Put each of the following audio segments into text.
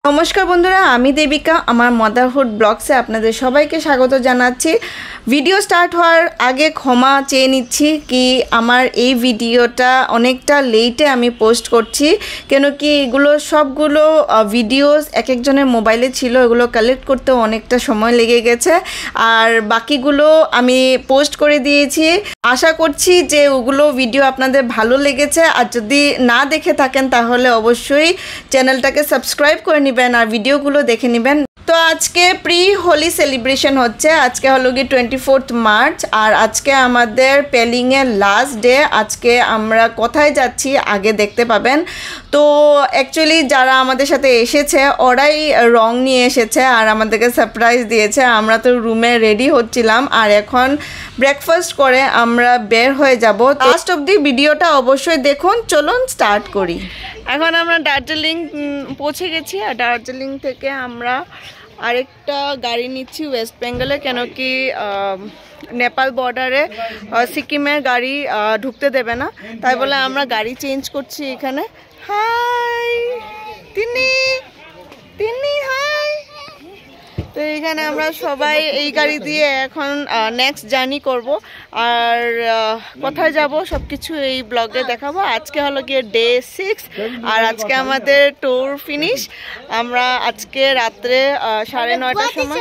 নমস্কার বন্ধুরা, আমি দেবিকা। আমার মাদারহুড ব্লগসে আপনাদের সবাইকে স্বাগত জানাচ্ছি। ভিডিও স্টার্ট হওয়ার আগে ক্ষমা চেয়ে নিচ্ছি কি আমার এই ভিডিওটা অনেকটা লেটে আমি পোস্ট করছি, কেন কি এগুলো সবগুলো ভিডিওস এক একজনের মোবাইলে ছিল, এগুলো কালেক্ট করতে অনেকটা সময় লেগে গেছে। আর বাকিগুলো আমি পোস্ট করে দিয়েছি। আশা করছি যে ওগুলো ভিডিও আপনাদের ভালো লেগেছে, আর যদি না দেখে থাকেন তাহলে অবশ্যই চ্যানেলটাকে সাবস্ক্রাইব করে নেবেন আর ভিডিওগুলো দেখে নেবেন। তো আজকে প্রি হোলি সেলিব্রেশন হচ্ছে। আজকে হলো কি 24 মার্চ, আর আজকে আমাদের পেলিংয়ের লাস্ট ডে। আজকে আমরা কোথায় যাচ্ছি আগে দেখতে পাবেন। তো অ্যাকচুয়ালি যারা আমাদের সাথে এসেছে ওরাই রং নিয়ে এসেছে আর আমাদেরকে সারপ্রাইজ দিয়েছে। আমরা তো রুমে রেডি হচ্ছিলাম আর এখন ব্রেকফাস্ট করে আমরা বের হয়ে যাব। লাস্ট অবধি ভিডিওটা অবশ্যই দেখুন। চলুন স্টার্ট করি। এখন আমরা দার্জিলিং পৌঁছে গেছি, আর দার্জিলিং থেকে আমরা আরেকটা গাড়ি নিচ্ছি ওয়েস্ট বেঙ্গলে, কেন কি নেপাল বর্ডারে সিকিমের গাড়ি ঢুকতে দেবে না, তাই বলে আমরা গাড়ি চেঞ্জ করছি এখানে। হাই তিনি হাই। তো এইখানে আমরা সবাই এই গাড়ি দিয়ে এখন নেক্সট জার্নি করব, আর কোথায় যাব সব কিছু এই ব্লগে দেখাবো। আজকে হলো গিয়ে ডে 6, আর আজকে আমাদের ট্যুর ফিনিশ। আমরা আজকে রাত্রে 9:30টার সময়,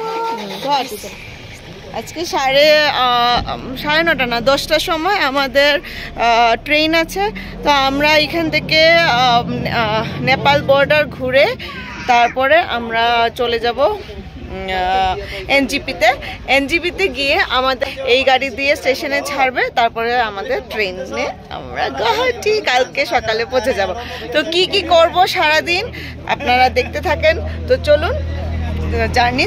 আজকে 9:30 না 10টার সময় আমাদের ট্রেন আছে। তো আমরা এখান থেকে নেপাল বর্ডার ঘুরে তারপরে আমরা চলে যাব এনজিপিতে গিয়ে আমাদের এই গাড়ি দিয়ে স্টেশনে ছাড়বে, তারপরে আমাদের ট্রেনে আমরা গুয়াহাটি কালকে সকালে পৌঁছে যাব। তো কি কি করব সারাদিন আপনারা দেখতে থাকেন। তো চলুন জার্নি।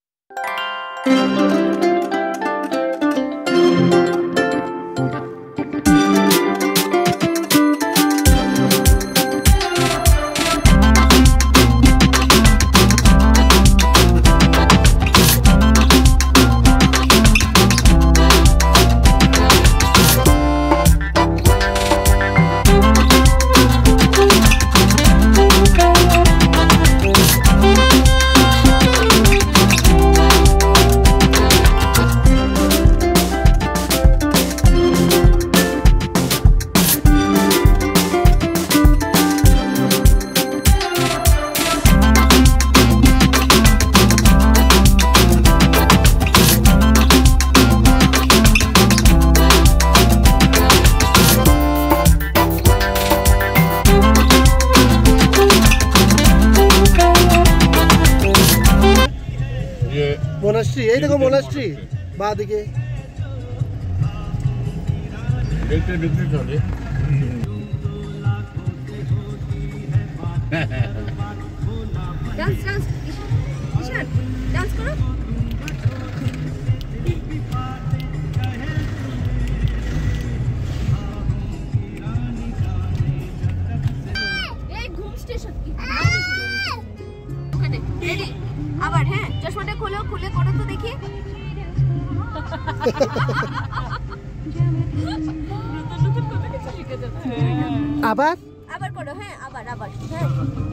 মোনাস্ট্রি, এই দেখো মোনাস্ট্রি বা দিকে। আবার হ্যাঁ, চশমাটা খুলে করো তো দেখি। আবার করো, হ্যাঁ আবার হ্যাঁ।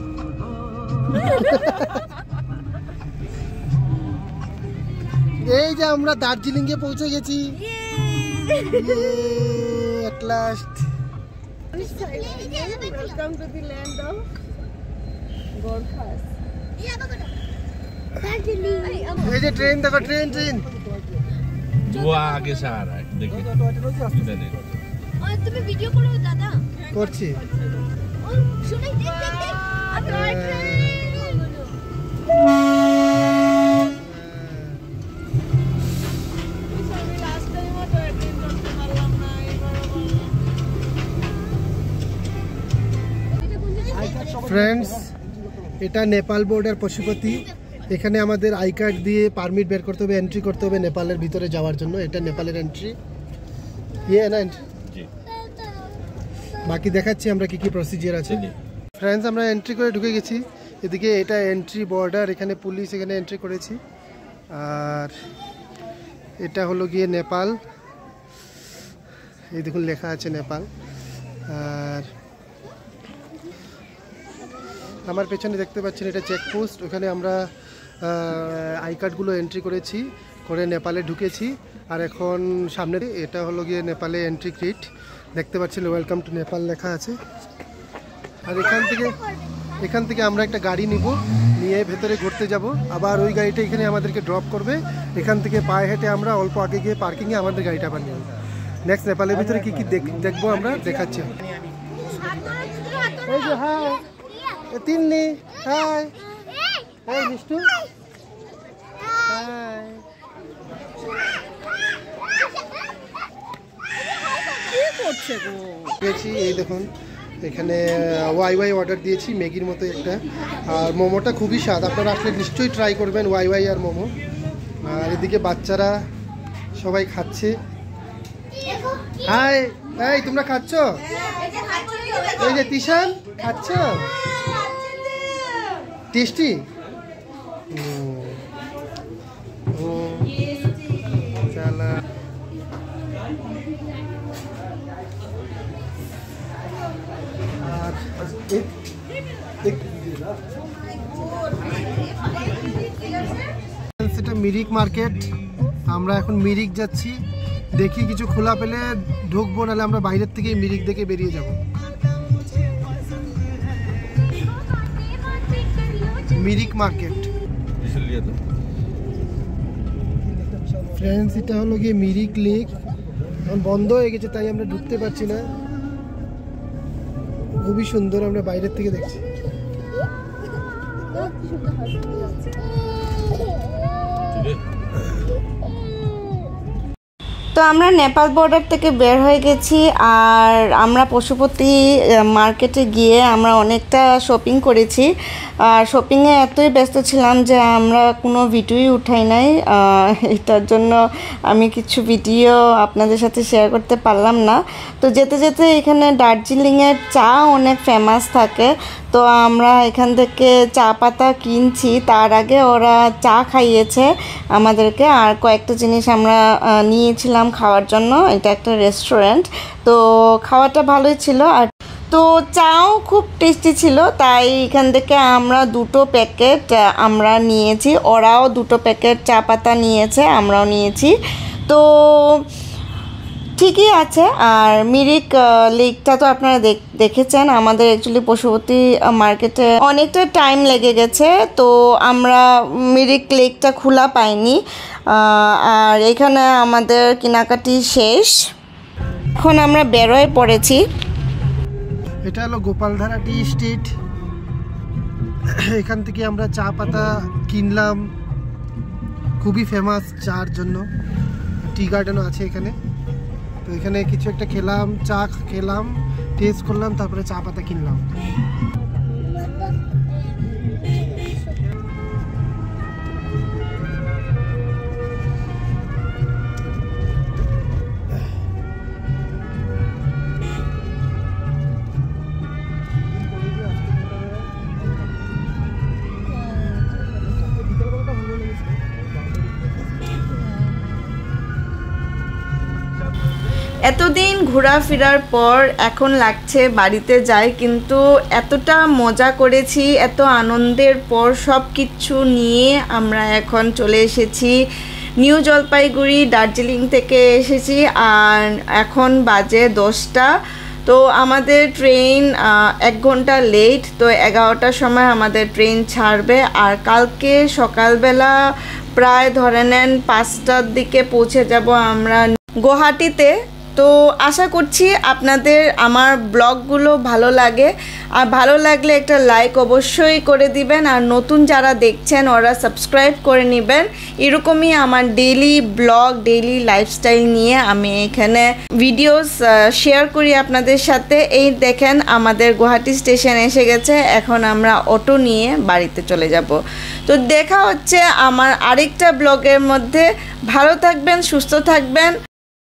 এই যে আমরা দার্জিলিং এ পৌঁছে গেছি at last. Welcome to the land of Gorkhas. এই যে ট্রেন দেখো, ট্রেন वो आगे से आ रहा है, देखिए इधर देखो। और तुम्हें वीडियो करो दादा। করছি। सुनो देख अब टॉय ट्रेन। ফ্রেন্ডস, এটা নেপাল বর্ডার পশুপতি। এখানে আমাদের আই কার্ড দিয়ে পারমিট বের করতে হবে, এন্ট্রি করতে হবে নেপালের ভিতরে যাওয়ার জন্য। এটা নেপালের এন্ট্রি, ইয়ে না এন্ট্রি। বাকি দেখাচ্ছি আমরা কি কি প্রসিজিয়ার আছে। ফ্রেন্ডস, আমরা এন্ট্রি করে ঢুকে গেছি। এদিকে এটা এন্ট্রি বর্ডার, এখানে পুলিশ, এখানে এন্ট্রি করেছি। আর এটা হলো গিয়ে নেপাল, এই দেখুন লেখা আছে নেপাল। আর আমার পেছনে দেখতে পাচ্ছেন এটা চেকপোস্ট, ওখানে আমরা আই কার্ডগুলো এন্ট্রি করেছি, করে নেপালে ঢুকেছি। আর এখন সামনে এটা হলো গিয়ে নেপালে এন্ট্রি গেট, দেখতে পাচ্ছেন ওয়েলকাম টু নেপাল লেখা আছে। আর এখান থেকে আমরা একটা গাড়ি নিয়ে ভেতরে ঘুরতে যাব, আবার ওই গাড়িটা এখানে আমাদেরকে ড্রপ করবে। এখান থেকে পায়ে হেঁটে আমরা অল্প আগে গিয়ে পার্কিংয়ে আমাদের গাড়িটা আবার নিয়ে নেক্সট নেপালের ভিতরে কী কী দেখবো আমরা দেখাচ্ছি। এই যে hi Tinni, hi hi Mishtu, hi. এই দেখুন এখানে ওয়াই অর্ডার দিয়েছি, ম্যাগির মতো একটা। আর মোমোটা খুবই স্বাদ, আপনারা আসলে নিশ্চয়ই ট্রাই করবেন ওয়াই আর মোমো। আর এদিকে বাচ্চারা সবাই খাচ্ছে। হাই, এই তোমরা খাচ্ছ? এই যে তিশান খাচ্ছ? টেস্টি? চালা সেটা মিরিক মার্কেট। আমরা এখন মিরিক যাচ্ছি, দেখি কিছু খোলা পেলে ঢুকবো, নাহলে আমরা বাইরের থেকে মিরিক দেখে বেরিয়ে যাব। মিরিক মার্কেট ফ্রেন্ডস, এটা হলো গিয়ে মিরিক লেক। এখন বন্ধ হয়ে গেছে তাই আমরা ঢুকতে পারছি না। খুবই সুন্দর, আমরা বাইরের থেকে দেখছি। তো আমরা নেপাল বর্ডার থেকে বের হয়ে গেছি, আর আমরা পশুপতি মার্কেটে গিয়ে আমরা অনেকটা শপিং করেছি। আর শপিংয়ে এতই ব্যস্ত ছিলাম যে আমরা কোনো ভিডিওই উঠাই নাই, এটার জন্য আমি কিছু ভিডিও আপনাদের সাথে শেয়ার করতে পারলাম না। তো যেতে যেতে এখানে দার্জিলিংয়ের চা অনেক ফেমাস থাকে, তো আমরা এখান থেকে চা পাতা কিনছি। তার আগে ওরা চা খাইয়েছে আমাদেরকে, আর কয়েকটা জিনিস আমরা নিয়েছিলাম খাওয়ার জন্য। এটা একটা রেস্টুরেন্ট, তো খাওয়াটা ভালোই ছিল। আর তো চাও খুব টেস্টি ছিল, তাই এখান থেকে আমরা 2 প্যাকেট আমরা নিয়েছি। ওরাও 2 প্যাকেট চা পাতা নিয়েছে, আমরাও নিয়েছি। তো ঠিকই আছে। আর মিরিক লেকটা তো আপনারা দেখেছেন। আমাদের অ্যাকচুয়ালি পশুপতি মার্কেটে অনেকটা টাইম লেগে গেছে, তো আমরা মিরিক লেকটা খোলা পাইনি। আর এখানে আমাদের কেনাকাটি শেষ, এখন আমরা বেরোয় পড়েছি। এটা হলো গোপালধারা টি স্টেট। এখান থেকে আমরা চা পাতা কিনলাম, খুবই ফেমাস চার জন্য। টি গার্ডেনও আছে এখানে। তো এখানে কিছু একটা খেলাম, চা খেলাম, টেস্ট করলাম, তারপরে চা পাতা কিনলাম। এতদিন ঘোরাফেরার পর এখন লাগছে বাড়িতে যাই, কিন্তু এতটা মজা করেছি, এত আনন্দের পর সব কিছু নিয়ে আমরা এখন চলে এসেছি নিউ জলপাইগুড়ি। দার্জিলিং থেকে এসেছি, আর এখন বাজে 10টা। তো আমাদের ট্রেন 1 ঘন্টা লেট, তো 11টার সময় আমাদের ট্রেন ছাড়বে। আর কালকে সকালবেলা প্রায় ধরে নেন 5টার দিকে পৌঁছে যাব আমরা গুয়াহাটিতে। তো আশা করছি আপনাদের আমার ব্লগগুলো ভালো লাগে, আর ভালো লাগলে একটা লাইক অবশ্যই করে দিবেন। আর নতুন যারা দেখছেন ওরা সাবস্ক্রাইব করে নেবেন। এরকমই আমার ডেইলি ব্লগ, ডেইলি লাইফস্টাইল নিয়ে আমি এখানে ভিডিওস শেয়ার করি আপনাদের সাথে। এই দেখেন আমাদের গুয়াহাটি স্টেশন এসে গেছে, এখন আমরা অটো নিয়ে বাড়িতে চলে যাব। তো দেখা হচ্ছে আমার আরেকটা ব্লগের মধ্যে। ভালো থাকবেন, সুস্থ থাকবেন।